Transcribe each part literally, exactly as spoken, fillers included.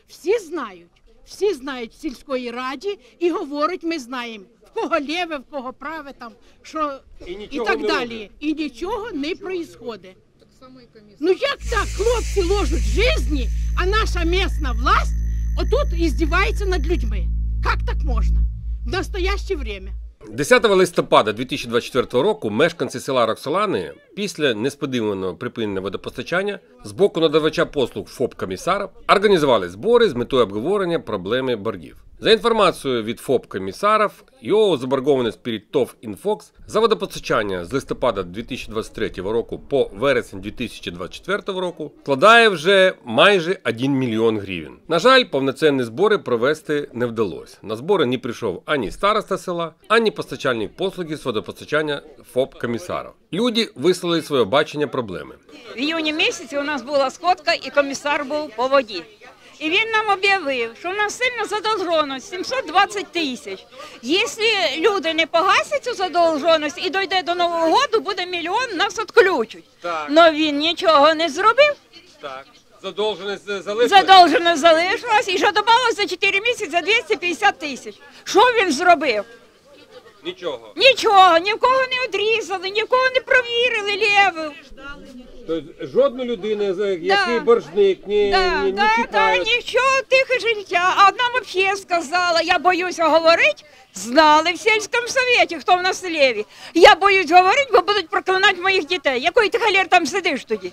Всі знають, всі знають в сільської раді і говорять, ми знаємо, в кого ліве, в кого праве, там, що і, і так далі. І нічого не происходить. Ну як так, хлопці ложать житті, а наша місцева власть отут іздівається над людьми? Як так можна? В настояще время. десятого листопада дві тисячі двадцять четвертого року мешканці села Роксолани після несподіваного припинення водопостачання з боку надавача послуг ФОП «Комісар» організували збори з метою обговорення проблеми боргів. За інформацією від ФОП «Комісарів», його заборгованість перед ТОВ «Інфокс» за водопостачання з листопада дві тисячі двадцять третього року по вересень дві тисячі двадцять четвертого року складає вже майже один мільйон гривень. На жаль, повноцінні збори провести не вдалося. На збори не прийшов ані староста села, ані постачальник послуги з водопостачання ФОП «Комісарів». Люди висловили своє бачення проблеми. В іюні місяці у нас була сходка і комісар був по воді. І він нам об'явив, що в нас сильно задовженість – сімсот двадцять тисяч. Якщо люди не погасять цю задовженість і дійде до Нового року, буде мільйон, нас відключать. Але він нічого не зробив. Так. Задовженість залишилась? Задовженість залишилась і вже додалося за чотири місяці за двісті п'ятдесят тисяч. Що він зробив? Нічого. Нічого, ні в кого не відрізали, ні в кого не провірили лєву. Тобто жодну людину, який да. боржник, не, да, не, не да, чіпають? Да, нічого, тихе життя. А одна взагалі сказала, я боюся говорити, знали в сільському совєті, хто в нас в селі. Я боюсь говорити, бо будуть проклинати моїх дітей. Який ти халер там сидиш тоді?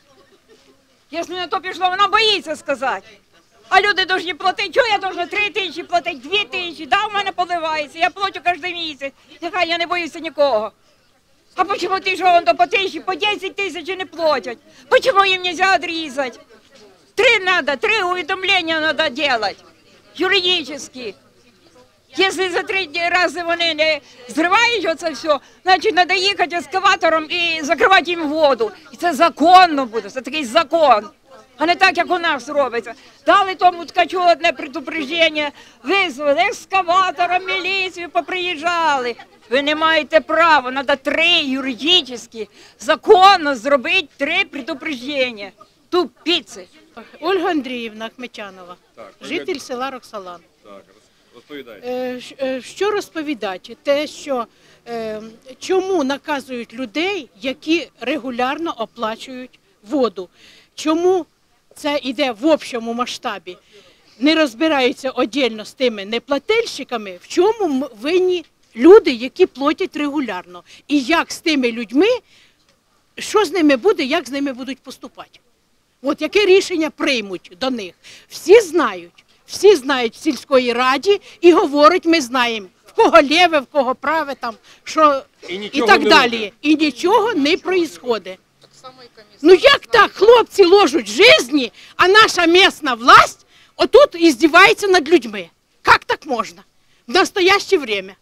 Якщо на то пішло, вона боїться сказати. А люди повинні платити. Чого я повинна три тисячі платити, дві тисячі? Да, в мене поливається, я плачу кожен місяць. Нехай я не боюся нікого. А чому ти що, он то по тисячі, по десять тисяч не платять? Чому їм не можна відрізати? Три треба, три увідомлення треба робити, юридичні. Якщо за три рази вони не зривають оце все, значить треба їхати ескаватором і закривати їм воду. І це законно буде, це такий закон. А не так, як у нас робиться. Дали тому ткачу одне предупреждення, визвали ескаватором, міліцію, поприїжджали. Ви не маєте права, треба три юридичні, законно зробити три предупреждення. Тупіці. Ольга Андріївна Ахметянова, так, житель села Роксолан. Так, розповідайте. Що розповідати? Те, що е, чому наказують людей, які регулярно оплачують воду. Чому це йде в общому масштабі? Не розбираються окремо з тими неплательщиками, в чому винні люди, які платять регулярно. І як з тими людьми, що з ними буде, як з ними будуть поступати. От яке рішення приймуть до них. Всі знають, всі знають в сільської раді і говорять, ми знаємо, в кого ліве, в кого праве, там, що і, і так далі. Буде. І нічого не відбувається. Ну як так, хлопці ложать житті, а наша місцева власть отут іздівається над людьми? Як так можна? В настояще время.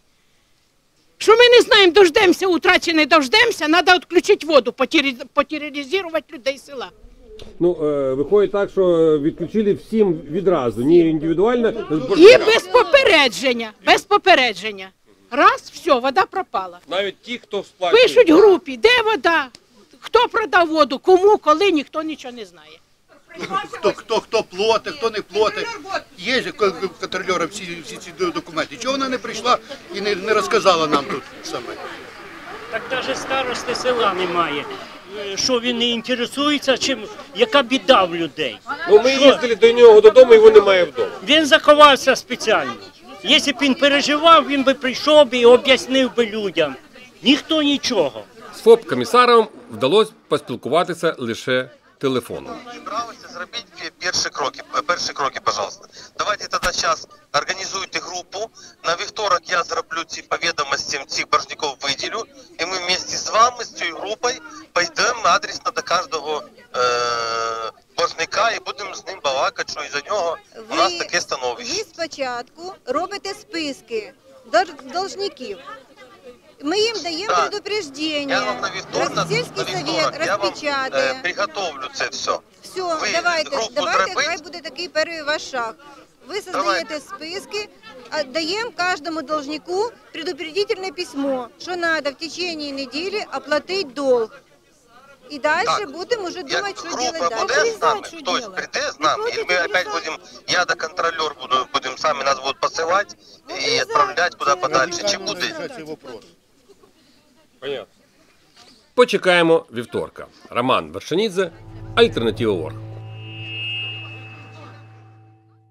Що ми не знаємо, дождемося утра чи не дождемося, треба відключити воду, потероризувати людей села. Ну, е, виходить так, що відключили всім відразу, не індивідуально. І без попередження, без попередження. Раз, все, вода пропала. Навіть ті, хто сплачує. Пишуть в групі, де вода, хто продав воду, кому, коли, ніхто нічого не знає. Хто, хто, хто платить, хто не платить. Є ж контролера всі, всі ці документи. Чого вона не прийшла і не, не розказала нам тут саме? Так навіть старости села немає. Що він не інтересується, чим, яка біда в людей. Ну, ми їздили до нього додому, його немає вдома. Він заховався спеціально. Якщо б він переживав, він би прийшов і об'яснив би людям. Ніхто нічого. З ФОП «Комісаром» вдалося поспілкуватися лише телефоном. Зробіть перші кроки, перші кроки, пожалуйста. Давайте тоді зараз організуйте групу. На вівторок я зроблю ці повідомості цих боржників, виділю. І ми вместе з вами, з цією групою, пойдемо адресно до кожного е боржника і будемо з ним балакати, що із-за нього у нас таке становище. Ви спочатку робите списки должників. Мы им даем да. предупреждение. Я вам на вівторок, сельский совет распечатает. Е, приготовлю це все. Все, ви давайте, давайте, хай буде такий перший ваш шаг. Ви создаєте списки, даємо кожному должнику предупредительное письмо, що треба в течение недели оплатить долг. І далі будемо вже думати, що робити далі. Хтось прийде з нами, і ми опять будемо, я я-то контролер буду, будем сами, нас будут посылать и отправлять куда подальше, чи буде. Почекаємо вівторка. Роман Вершинідзе, Альтернатива точка орг.